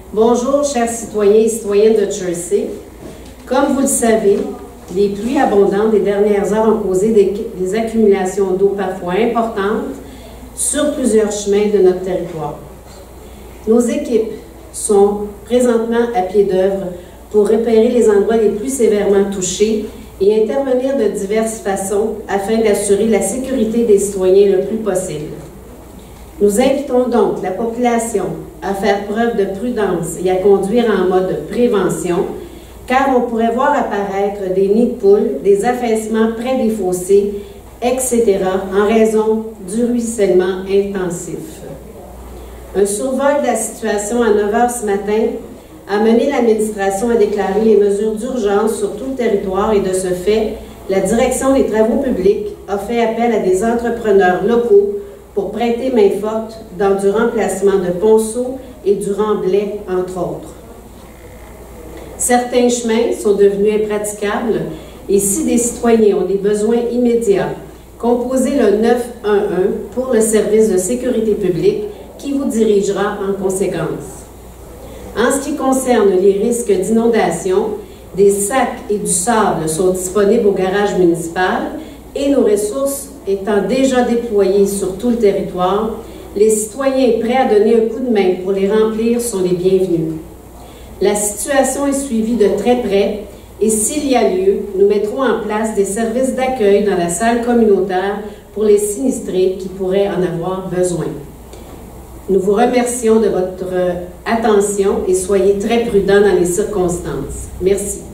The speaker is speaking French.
Bonjour, chers citoyens et citoyennes de Jersey. Comme vous le savez, les pluies abondantes des dernières heures ont causé des accumulations d'eau parfois importantes sur plusieurs chemins de notre territoire. Nos équipes sont présentement à pied d'œuvre pour repérer les endroits les plus sévèrement touchés et intervenir de diverses façons afin d'assurer la sécurité des citoyens le plus possible. Nous invitons donc la population à faire preuve de prudence et à conduire en mode prévention, car on pourrait voir apparaître des nids de poules, des affaissements près des fossés, etc., en raison du ruissellement intensif. Un survol de la situation à 9 h ce matin a mené l'administration à déclarer les mesures d'urgence sur tout le territoire et de ce fait, la Direction des travaux publics a fait appel à des entrepreneurs locaux pour prêter main forte dans du remplacement de ponceaux et du remblai, entre autres. Certains chemins sont devenus impraticables et si des citoyens ont des besoins immédiats, composez le 911 pour le service de sécurité publique qui vous dirigera en conséquence. En ce qui concerne les risques d'inondation, des sacs et du sable sont disponibles au garage municipal et nos ressources étant déjà déployées sur tout le territoire, les citoyens prêts à donner un coup de main pour les remplir sont les bienvenus. La situation est suivie de très près et s'il y a lieu, nous mettrons en place des services d'accueil dans la salle communautaire pour les sinistrés qui pourraient en avoir besoin. Nous vous remercions de votre attention et soyez très prudents dans les circonstances. Merci.